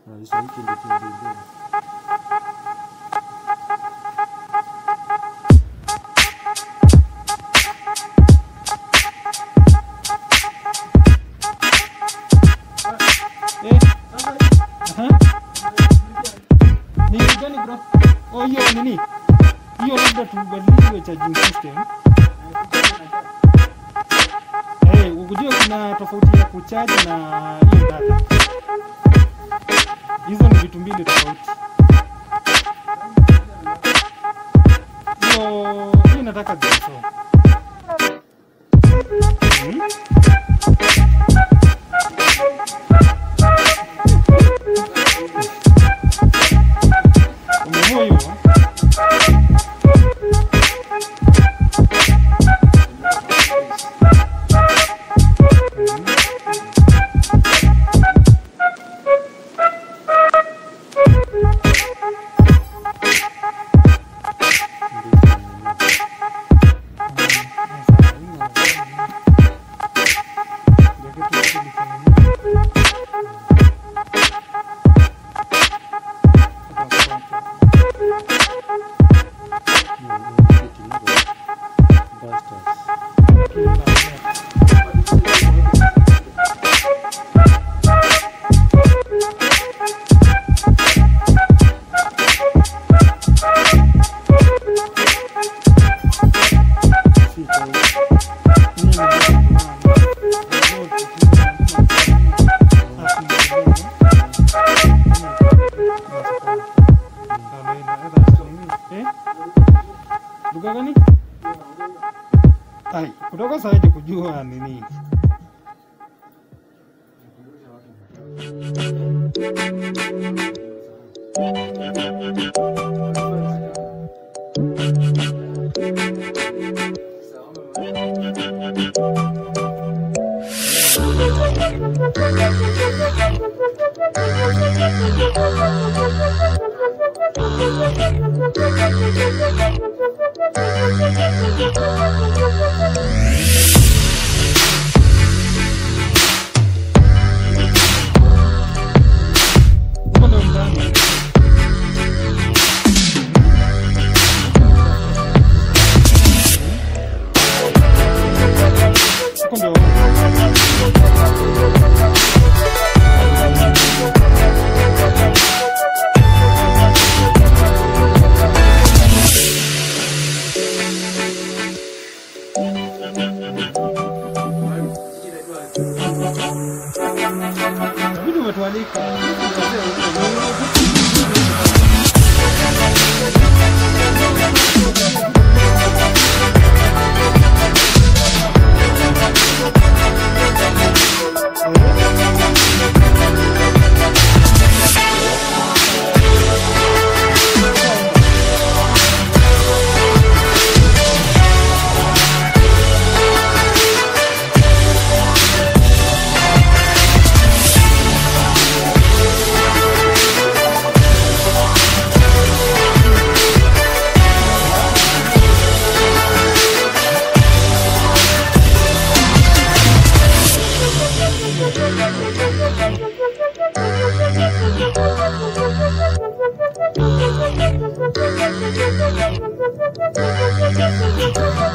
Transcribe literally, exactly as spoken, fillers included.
Sasa hiki ndio kiendelea. Eh, aha. Ni gani bro? Oh, hiyo nini? Hiyo labda tubadilishe charging system. Eh, ukujua kuna tofauti ya kucharge na hiyo data. Hizo ni vitu mbili tofauti. Hiyo hii nataka gaso. Hmm? Umemoa hiyo? Lugha gani? Ai, kutoka sasa kujua nini? Video umetualika. Thank you.